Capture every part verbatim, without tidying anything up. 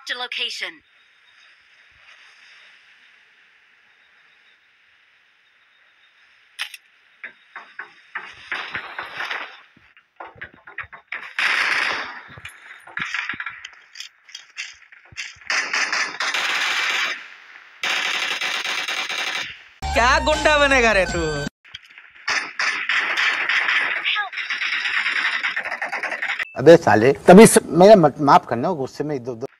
Marked a location. क्या गुंडा बनेगा रे तू? अबे साले तभी स... मेरा माफ करना, गुस्से में इधर उधर।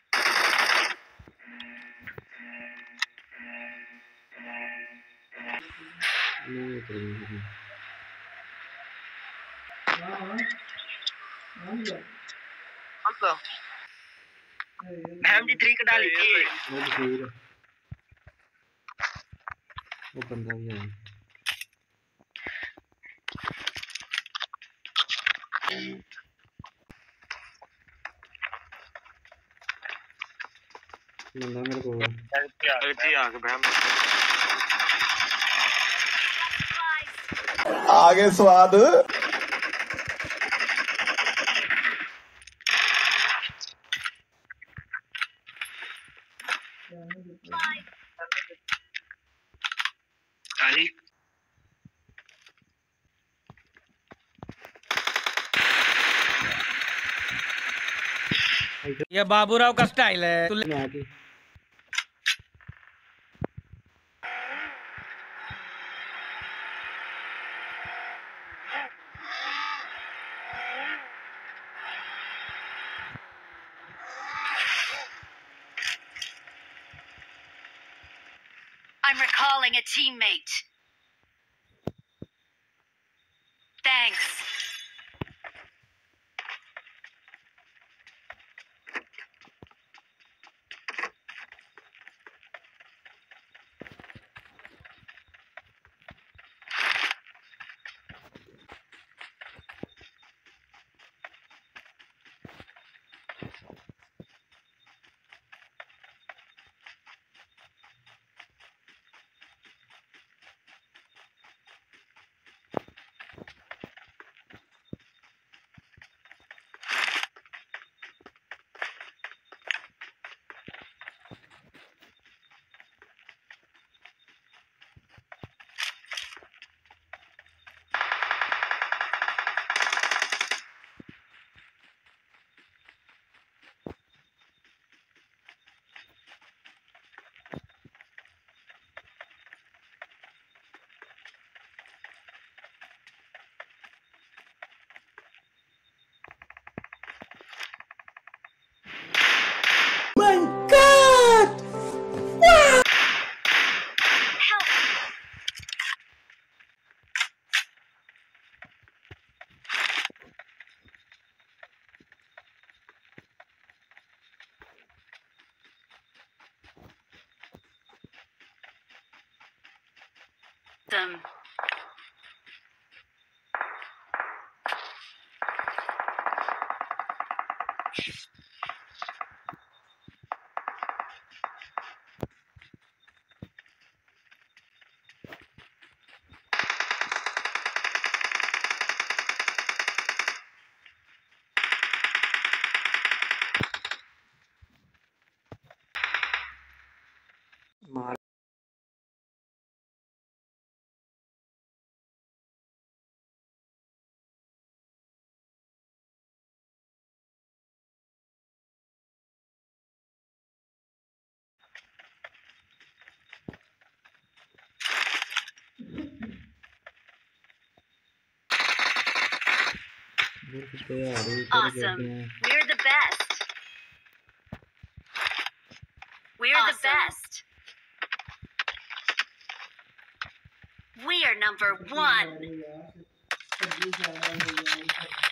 एमडी थ्री का डाली थी वो बंदा भी है। बंदा मेरे को थी आगे बहन आगे स्वाद खाली ये बाबूराव का स्टाइल है। I'm recalling a teammate. Thanks. Them. Awesome. We're the best. We're awesome. The best. We are number one.